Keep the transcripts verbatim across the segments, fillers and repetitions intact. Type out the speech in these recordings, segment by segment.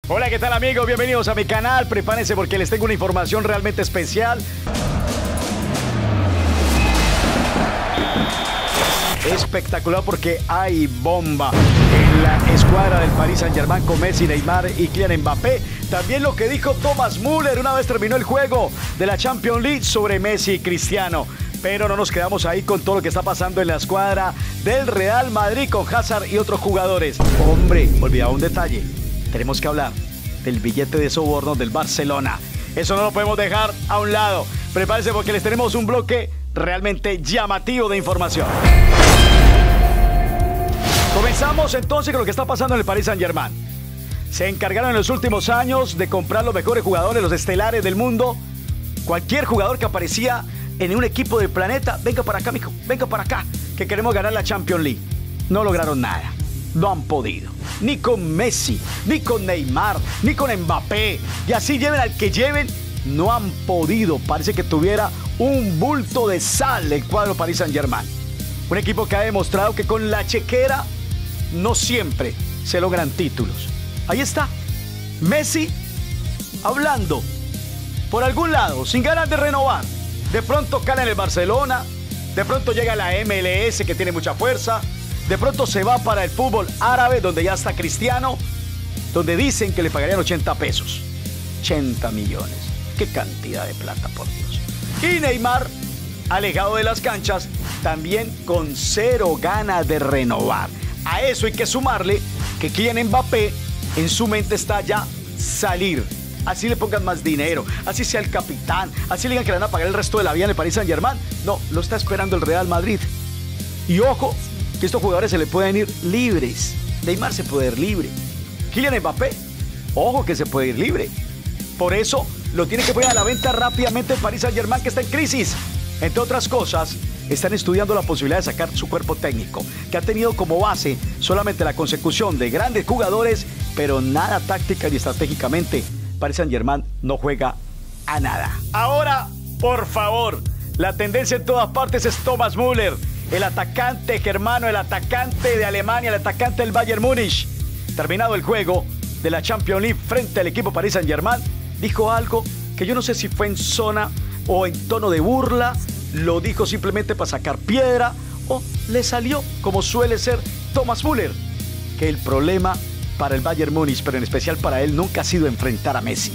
Hola, ¿qué tal amigos? Bienvenidos a mi canal. Prepárense porque les tengo una información realmente especial. Espectacular porque hay bomba en la escuadra del Paris Saint-Germain con Messi, Neymar y Kylian Mbappé. También lo que dijo Thomas Müller una vez terminó el juego de la Champions League sobre Messi y Cristiano. Pero no nos quedamos ahí con todo lo que está pasando en la escuadra del Real Madrid con Hazard y otros jugadores. Hombre, olvidaba un detalle. Tenemos que hablar del billete de soborno del Barcelona. Eso no lo podemos dejar a un lado. Prepárense porque les tenemos un bloque realmente llamativo de información. Comenzamos entonces con lo que está pasando en el Paris Saint-Germain. Se encargaron en los últimos años de comprar los mejores jugadores, los estelares del mundo. Cualquier jugador que aparecía en un equipo del planeta, venga para acá, mijo, venga para acá, que queremos ganar la Champions League. No lograron nada. No han podido. Ni con Messi, ni con Neymar, ni con Mbappé. Y así lleven al que lleven, no han podido. Parece que tuviera un bulto de sal el cuadro Paris Saint-Germain. Un equipo que ha demostrado que con la chequera no siempre se logran títulos. Ahí está. Messi hablando por algún lado, sin ganas de renovar. De pronto cala en el Barcelona. De pronto llega a la M L S que tiene mucha fuerza. De pronto se va para el fútbol árabe, donde ya está Cristiano, donde dicen que le pagarían ochenta pesos. ochenta millones. ¡Qué cantidad de plata, por Dios! Y Neymar, alejado de las canchas, también con cero ganas de renovar. A eso hay que sumarle que Kylian Mbappé en su mente está ya salir. Así le pongan más dinero, así sea el capitán, así le digan que le van a pagar el resto de la vida en el Paris Saint-Germain. No, lo está esperando el Real Madrid. Y ojo, que estos jugadores se le pueden ir libres. Neymar se puede ir libre. Kylian Mbappé, ojo que se puede ir libre. Por eso lo tiene que poner a la venta rápidamente el Paris Saint-Germain, que está en crisis. Entre otras cosas, están estudiando la posibilidad de sacar su cuerpo técnico, que ha tenido como base solamente la consecución de grandes jugadores, pero nada táctica ni estratégicamente. Paris Saint-Germain no juega a nada. Ahora, por favor, la tendencia en todas partes es Thomas Müller. El atacante germano, el atacante de Alemania, el atacante del Bayern Múnich. Terminado el juego de la Champions League frente al equipo Paris Saint-Germain, dijo algo que yo no sé si fue en zona o en tono de burla, lo dijo simplemente para sacar piedra o le salió, como suele ser Thomas Müller, que el problema para el Bayern Múnich, pero en especial para él, nunca ha sido enfrentar a Messi.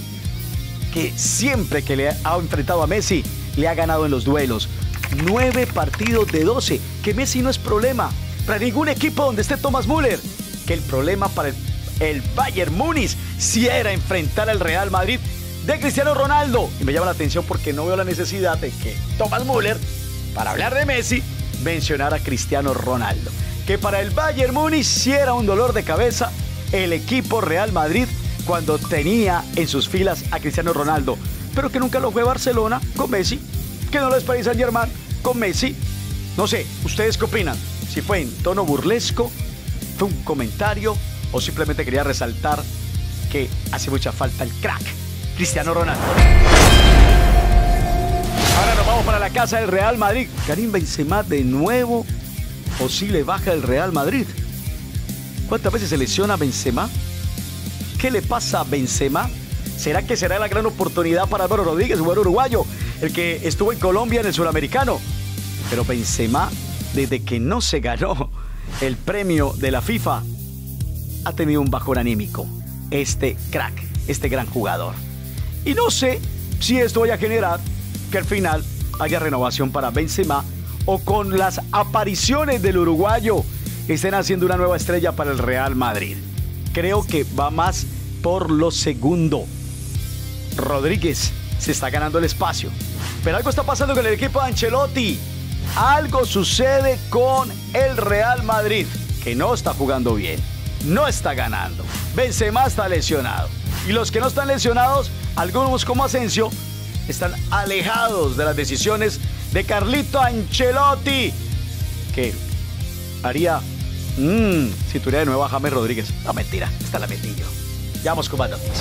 Que siempre que le ha enfrentado a Messi, le ha ganado en los duelos. Nueve partidos de doce, que Messi no es problema para ningún equipo donde esté Thomas Müller. Que el problema para el, el Bayern Múnich sí era enfrentar al Real Madrid de Cristiano Ronaldo. Y me llama la atención porque no veo la necesidad de que Thomas Müller, para hablar de Messi, mencionara a Cristiano Ronaldo. Que para el Bayern Múnich sí era un dolor de cabeza el equipo Real Madrid cuando tenía en sus filas a Cristiano Ronaldo, pero que nunca lo fue Barcelona con Messi, que no lo es Paris Saint-Germain con Messi. No sé, ¿ustedes qué opinan? Si fue en tono burlesco, fue un comentario o simplemente quería resaltar que hace mucha falta el crack Cristiano Ronaldo. Ahora nos vamos para la casa del Real Madrid. Karim Benzema de nuevo o si le baja el Real Madrid. ¿Cuántas veces se lesiona Benzema? ¿Qué le pasa a Benzema? ¿Será que será la gran oportunidad para Álvaro Rodríguez, jugador uruguayo, el que estuvo en Colombia en el Suramericano? Pero Benzema, desde que no se ganó el premio de la FIFA, ha tenido un bajón anímico. Este crack, este gran jugador. Y no sé si esto vaya a generar que al final haya renovación para Benzema o con las apariciones del uruguayo estén haciendo una nueva estrella para el Real Madrid. Creo que va más por lo segundo. Rodríguez se está ganando el espacio. Pero algo está pasando con el equipo de Ancelotti. Algo sucede con el Real Madrid, que no está jugando bien, no está ganando. Benzema está lesionado. Y los que no están lesionados, algunos como Asensio, están alejados de las decisiones de Carlito Ancelotti, que haría mmm, si tuviera de nuevo a James Rodríguez. No, mentira, esta la metí yo. Ya vamos con más noticias.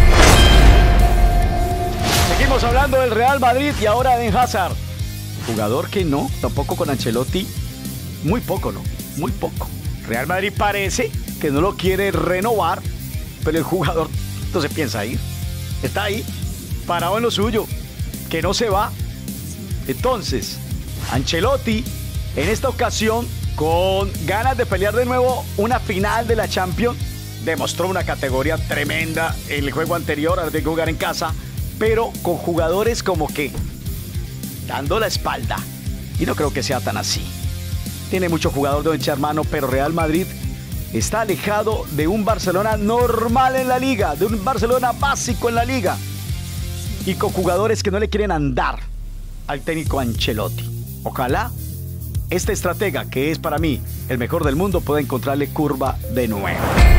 Seguimos hablando del Real Madrid y ahora de Hazard. Jugador que no, tampoco con Ancelotti. Muy poco, ¿no? Muy poco. Real Madrid parece que no lo quiere renovar, pero el jugador no se piensa ir. Está ahí, parado en lo suyo, que no se va. Entonces, Ancelotti, en esta ocasión, con ganas de pelear de nuevo una final de la Champions, demostró una categoría tremenda en el juego anterior, ahora tiene que jugar en casa, pero con jugadores como que dando la espalda. Y no creo que sea tan así. Tiene mucho jugador de hincha hermano, pero Real Madrid está alejado de un Barcelona normal en la liga, de un Barcelona básico en la liga. Y con jugadores que no le quieren andar al técnico Ancelotti. Ojalá este estratega, que es para mí el mejor del mundo, pueda encontrarle curva de nuevo.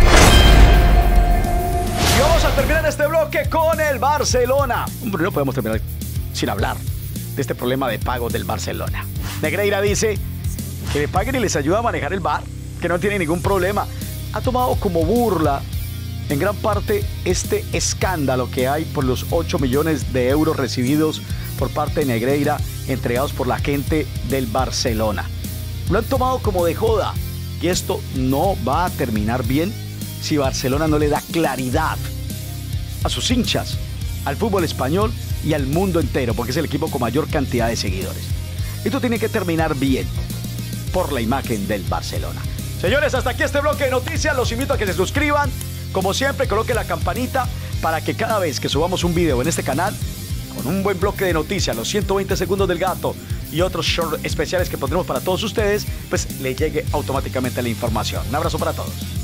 Y vamos a terminar este bloque con el Barcelona. Hombre, no podemos terminar sin hablar de este problema de pago del Barcelona. Negreira dice que le paguen y les ayuda a manejar el V A R, que no tiene ningún problema. Ha tomado como burla en gran parte este escándalo que hay por los ocho millones de euros recibidos por parte de Negreira, entregados por la gente del Barcelona. Lo han tomado como de joda y esto no va a terminar bien si Barcelona no le da claridad a sus hinchas, al fútbol español y al mundo entero, porque es el equipo con mayor cantidad de seguidores. Esto tiene que terminar bien por la imagen del Barcelona. Señores, hasta aquí este bloque de noticias. Los invito a que se suscriban. Como siempre, coloquen la campanita para que cada vez que subamos un video en este canal, con un buen bloque de noticias, los ciento veinte segundos del gato y otros shorts especiales que pondremos para todos ustedes, pues le llegue automáticamente la información. Un abrazo para todos.